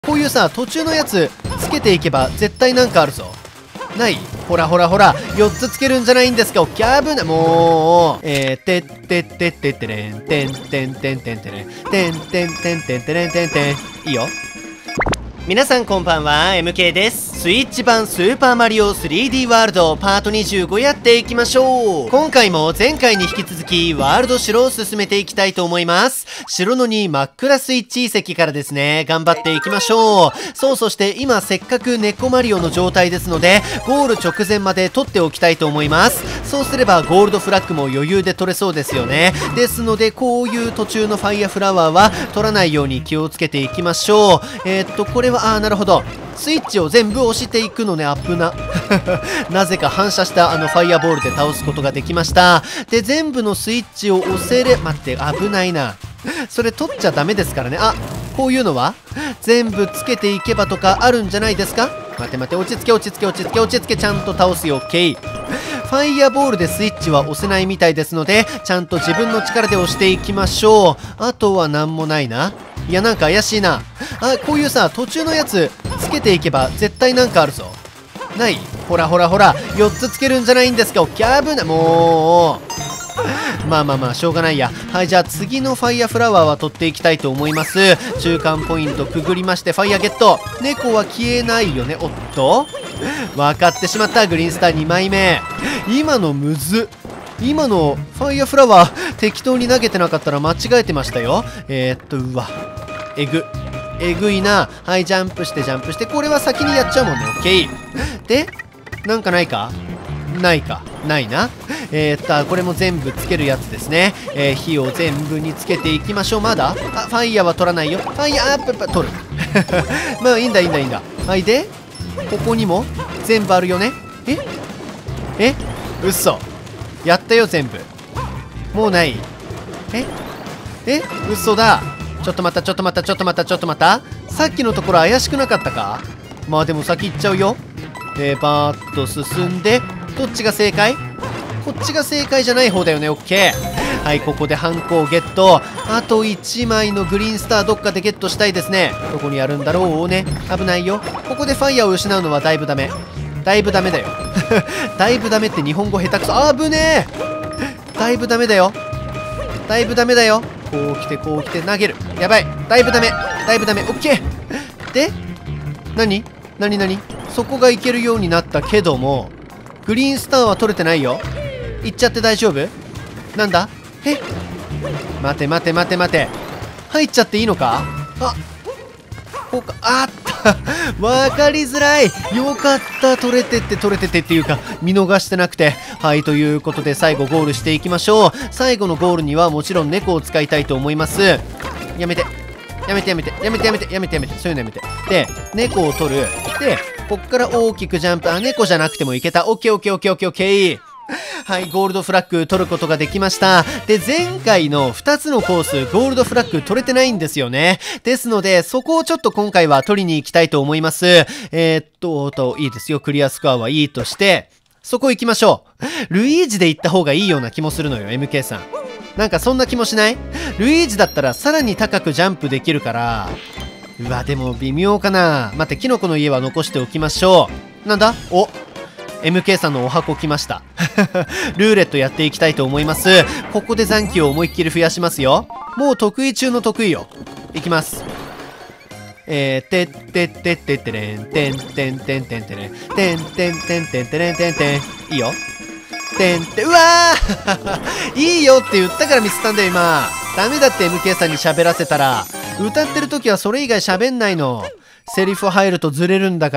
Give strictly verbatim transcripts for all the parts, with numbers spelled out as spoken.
こういうさ、途中のやつつけていけば絶対なんかあるぞ。ない？ほらほらほら、よっつつけるんじゃないんですか。キャブな、もう、えー、てってってってってれん、てんてんてんてんてれん、てんてんてんてんてれんてんてん。いいよ。皆さんこんばんは、エムケー です。スイッチ版スーパーマリオ スリーディー ワールドパートにじゅうごやっていきましょう。今回も前回に引き続きワールド城を進めていきたいと思います。城のに真っ暗スイッチ遺跡からですね、頑張っていきましょう。そう、そして今せっかく猫マリオの状態ですので、ゴール直前まで取っておきたいと思います。そうすればゴールドフラッグも余裕で取れそうですよね。ですのでこういう途中のファイヤーフラワーは取らないように気をつけていきましょう。えー、っとこれはあーなるほど、スイッチを全部押していくのね。危ななぜか反射したあのファイヤーボールで倒すことができました。で全部のスイッチを押せれ、待って、危ないな、それ取っちゃダメですからね。あ、こういうのは全部つけていけばとかあるんじゃないですか。待って待って、落ち着け落ち着け落ち着け落ち着け、ちゃんと倒すよ。 OK。 ファイヤーボールでスイッチは押せないみたいですので、ちゃんと自分の力で押していきましょう。あとは何もないな。いやなんか怪しいなあ。こういうさ、途中のやつつけていけば絶対なんかあるぞ。ない？ほらほらほら、よっつつけるんじゃないんですか。キャブな、もうまあまあまあしょうがないや。はい、じゃあ次のファイヤーフラワーは取っていきたいと思います。中間ポイントくぐりましてファイヤーゲット。猫は消えないよね。おっと分かってしまった。グリーンスターにまいめ。今のむずっ、今のファイヤーフラワー適当に投げてなかったら間違えてましたよ。えー、っとうわえぐえぐいな。はい、ジャンプしてジャンプして、これは先にやっちゃうもんね。 OK で、なんかないかないかないな。えー、っとこれも全部つけるやつですね。えー、火を全部につけていきましょう。まだあファイヤーは取らないよ。ファイヤーアップ取るまあいいんだいいんだいいんだ。はい、でここにも全部あるよね。ええうっそ、やったよ全部。もうない。ええ嘘だ。ちょっと待ったちょっと待ったちょっと待ったちょっと待った、さっきのところ怪しくなかったか。まあでも先行っちゃうよ。えー、バーッと進んで、どっちが正解？こっちが正解じゃない方だよね。 OK。 はい、ここでハンコをゲット。あといちまいのグリーンスターどっかでゲットしたいですね。どこにあるんだろうね。危ないよ。ここでファイヤーを失うのはだいぶダメ、だいぶダメだよだいぶダメって日本語下手くそ。あぶねえ、だいぶダメだよ、だいぶダメだよ。こう来てこう来て投げる。やばい、だいぶダメだいぶダメ。オッケーで、何何何、そこがいけるようになったけどもグリーンスターは取れてないよ。行っちゃって大丈夫？なんだ、え待て待て待て待て、入っちゃっていいのか。あこうか、あった分かりづらい。よかった、取れてって取れててっていうか見逃してなくて。はい、ということで最後ゴールしていきましょう。最後のゴールにはもちろん猫を使いたいと思います。やめてやめてやめてやめてやめてやめてやめて、そういうのやめて。で猫を取る。でこっから大きくジャンプ。あ、猫じゃなくてもいけた。オッケーオッケーオッケーオッケーオッケー。はい、ゴールドフラッグ取ることができました。で前回のふたつのコースゴールドフラッグ取れてないんですよね。ですのでそこをちょっと今回は取りに行きたいと思います。えー、っとといいですよ、クリアスコアはいいとしてそこ行きましょう。ルイージで行った方がいいような気もするのよ エムケー さん。なんかそんな気もしない？ルイージだったらさらに高くジャンプできるから。うわでも微妙かな。待って、キノコの家は残しておきましょう。なんだ、おエムケー さんのお箱来ましたルーレットやっていきたいと思います。ここで残機を思いっきり増やしますよ。もう得意中の得意よ。いきます。えー、てってってってってれんてんてんてんてんてれんてんてんてんてんてれんてんてん。いいよ。てんて、うわーいいよって言ったからミスったんだよ今。ダメだって エムケー さんに喋らせたら。歌ってる時はそれ以外喋んないの。セリフ入るとずれるんだから。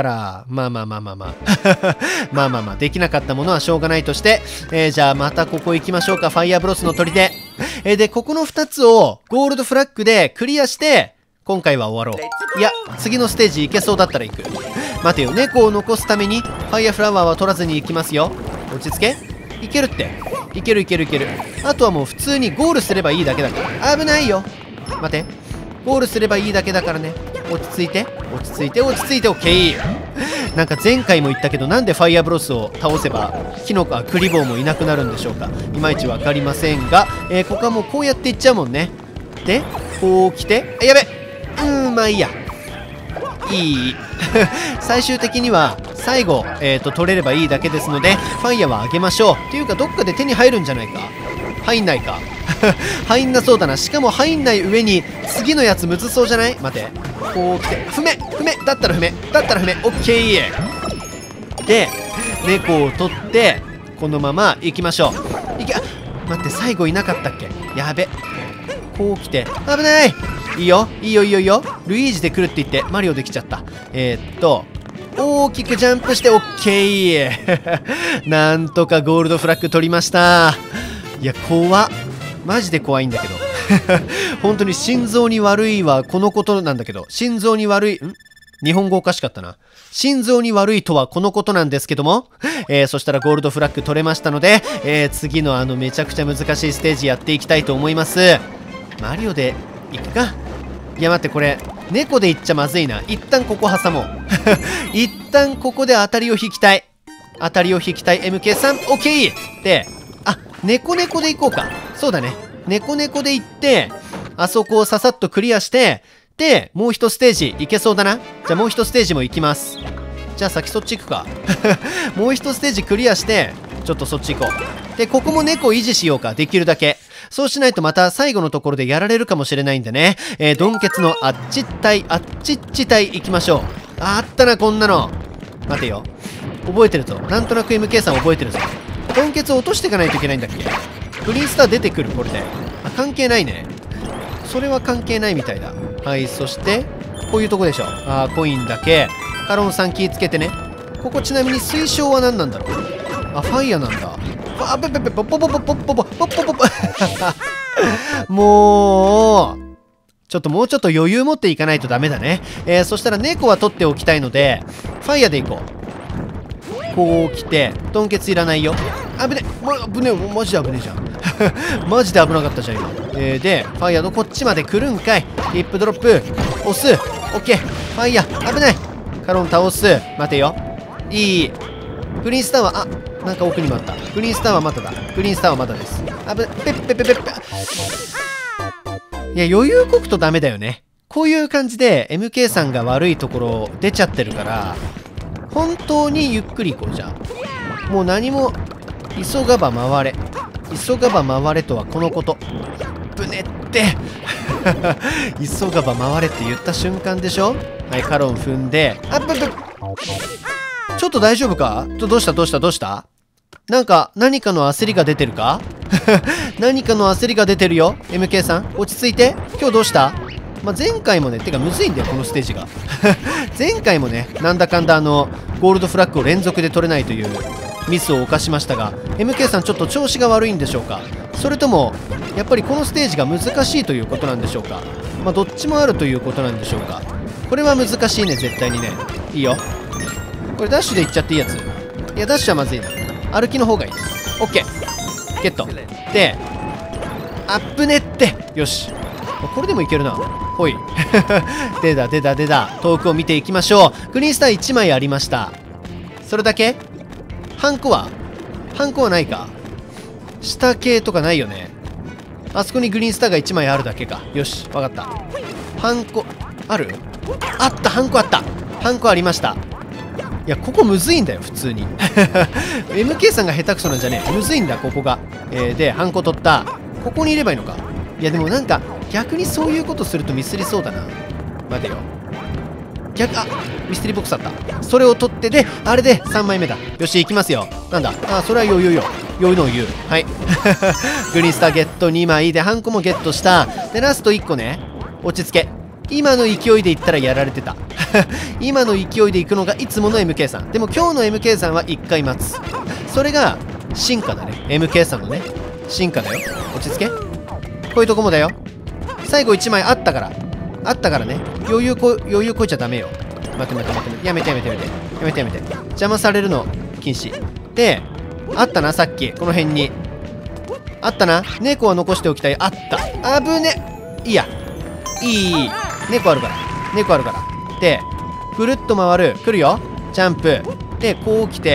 まあまあまあまあまあまあまあまあできなかったものはしょうがないとして、えー、じゃあまたここ行きましょうか。ファイヤーブロスの砦、えー、でここのふたつをゴールドフラッグでクリアして今回は終わろう。いや次のステージ行けそうだったら行く。待てよ、猫を残すためにファイヤーフラワーは取らずに行きますよ。落ち着け、いけるって、いけるいけるいける。あとはもう普通にゴールすればいいだけだから。危ないよ、待て、ゴールすればいいだけだからね。落ち着いて落ち着いて落ち着いて。オッケー。なんか前回も言ったけど、なんでファイヤーブロスを倒せばキノコはクリボーもいなくなるんでしょうか。いまいち分かりませんが、えー、ここはもうこうやっていっちゃうもんね。でこう来て、やべ、うーんまあいいや。 いい最終的には最後、えーと、取れればいいだけですので、ファイヤーはあげましょう。っていうか、どっかで手に入るんじゃないか。入んないか入んなそうだな。しかも入んない上に次のやつむずそうじゃない？待て、こう来て、踏め踏めだったら踏めだったら踏め、オッケーで、猫を取ってこのまま行きましょう。いけ、あ、待って、最後いなかったっけ。やべ、こう来て、危ない。いいよいいよいいよいいよ。ルイージで来るって言ってマリオできちゃった。えー、っと大きくジャンプして オッケー なんとかゴールドフラッグ取りました。いや、怖っ、マジで怖いんだけど本当に心臓に悪いはこのことなんだけど、心臓に悪い、ん日本語おかしかったな。心臓に悪いとはこのことなんですけども、えー、そしたらゴールドフラッグ取れましたので、えー、次のあのめちゃくちゃ難しいステージやっていきたいと思います。マリオでいくか。いや待って、これ猫でいっちゃまずいな。一旦ここ挟もう一旦ここで当たりを引きたい。当たりを引きたい エムケー さん、 オッケーで、あ、猫猫でいこうか。そうだね、猫猫でいって、あそこをささっとクリアして、でもう一ステージいけそうだな。じゃあもう一ステージも行きます。じゃあ先そっち行くかもう一ステージクリアしてちょっとそっち行こう。でここも猫維持しようか、できるだけ。そうしないとまた最後のところでやられるかもしれないんでね。えー、ドンケツのあっち帯あっちっち帯行きましょう。あ、あったなこんなの。待てよ、覚えてるぞ。なんとなく エムケー さん覚えてるぞ。ドンケツ落としていかないといけないんだっけ。グリーンスター出てくる、これで。あ、関係ないね。それは関係ないみたいだ。はい、そしてこういうとこでしょ。あー、コインだけ。カロンさん気ぃつけてね。ここちなみに水晶は何なんだろう。あ、ファイヤーなんだ。あ、べべべ、ポッポポポポポポポポポポポもうちょっともうちょっと余裕持っていかないとダメだね。えー、そしたら猫は取っておきたいのでファイヤーでいこう。こう来てドンケツいらないよ。あぶね、ま、危ねえ、マジで危ねえじゃんマジで危なかったじゃん今。えー、でファイヤーのこっちまで来るんかい。ヒップドロップ押す。オッケー、ファイヤー危ない。カロン倒す。待てよ、いい。グリーンスターは、あ、なんか奥にもあった。グリーンスターはまだだ。グリーンスターはまだです。あぶ、ペッペッペッペッペッ。いや、余裕こくとダメだよね。こういう感じで エムケー さんが悪いところ出ちゃってるから、本当にゆっくり行こう。じゃあもう何も急がば回れ、急がば回れとはこのこと。ぶねって急がば回れって言った瞬間でしょ。はい、カロン踏んで、あぶぶ、ちょっと大丈夫か。どうしたどうしたどうした。なんか何かの焦りが出てるか何かの焦りが出てるよ エムケー さん、落ち着いて。今日どうした。まあ、前回もね、てかむずいんだよこのステージが前回もね、なんだかんだあのゴールドフラッグを連続で取れないというミスを犯しましたが、 エムケー さんちょっと調子が悪いんでしょうか。それともやっぱりこのステージが難しいということなんでしょうか。まあどっちもあるということなんでしょうか。これは難しいね、絶対にね。いいよ、これダッシュでいっちゃっていいやつ。いやダッシュはまずいな、歩きの方がいい。オッケー、ゲットで、アップねって。よし、これでもいけるな。ほい出だ出だ出だ。遠くを見ていきましょう。グリーンスターいちまいありました。それだけ。ハンコはハンコはないか。下系とかないよね。あそこにグリーンスターがいちまいあるだけか。よし、わかった。ハンコある。あった、ハンコあった。ハンコありました。いやここむずいんだよ普通にエムケー さんが下手くそなんじゃねえ、むずいんだここが。えー、でハンコ取った。ここにいればいいのか。いやでもなんか逆にそういうことするとミスりそうだな。待てよ、逆、あ、ミステリーボックスあった。それを取ってであれでさんまいめだ。よし行きますよ。なんだ、あ、それは余裕よ、余裕の言う。はいグリーンスターゲットにまいでハンコもゲットした。でラストいっこね、落ち着け。今の勢いでいったらやられてた今の勢いでいくのがいつもの エムケー さん。でも今日の エムケー さんはいっかい待つ。それが進化だね、 エムケー さんのね進化だよ。落ち着け。こういうとこもだよ。最後いちまいあったからあったからね、余裕こ余裕こいちゃダメよ。待って待って待って、やめてやめてやめてやめてやめて、邪魔されるの禁止で。あったな、さっきこの辺にあったな。猫は残しておきたい。あった。あぶね。いいや、いいいい、猫あるから猫あるからでぐるっと回る。来るよ、ジャンプでこう来て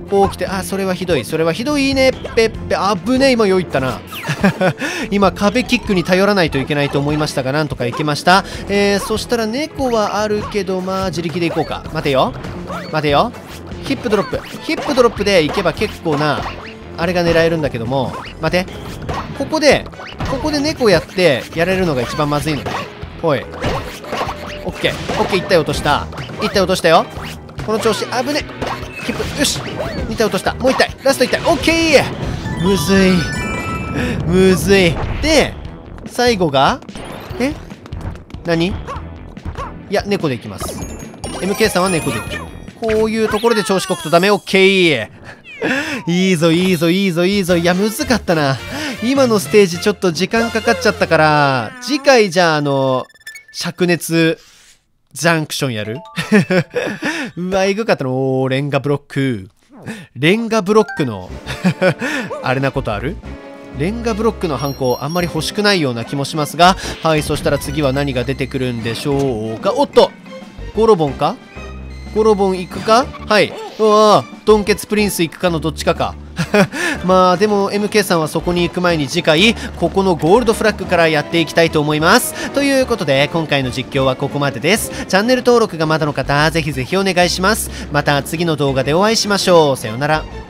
こう来て、あ、それはひどい、それはひどいね、ぺっぺ、あぶねえ、今よいったな。今、壁キックに頼らないといけないと思いましたが、なんとかいけました。えー、そしたら猫はあるけど、まあ、自力でいこうか。待てよ。待てよ。ヒップドロップ。ヒップドロップでいけば結構な、あれが狙えるんだけども、待て。ここで、ここで猫やって、やれるのが一番まずいので。おい。オッケー。オッケー、いったよ、落とした。いったよ、落としたよ。この調子、危ね。ヒップ、よし。に体落とした。もういったい。ラストいったい。オッケー。むずい。むずい。で、最後が、え何？いや、猫でいきます。エムケー さんは猫でいく。こういうところで調子こくとダメ。オッケー。いいぞ、いいぞ、いいぞ、いいぞ。いや、むずかったな。今のステージちょっと時間かかっちゃったから、次回じゃあ、あの、灼熱、ジャンクションやるうわ、えぐかったの。おー、レンガブロック。レンガブロックの、あれなことある？レンガブロックのハンコあんまり欲しくないような気もしますが、はい、そしたら次は何が出てくるんでしょうか。おっとゴロボンか？ゴロボン行くか？はい。うわぁ、ドンケツプリンス行くかのどっちかか。まあでも エムケー さんはそこに行く前に次回ここのゴールドフラッグからやっていきたいと思います。ということで今回の実況はここまでです。チャンネル登録がまだの方ぜひぜひお願いします。また次の動画でお会いしましょう。さようなら。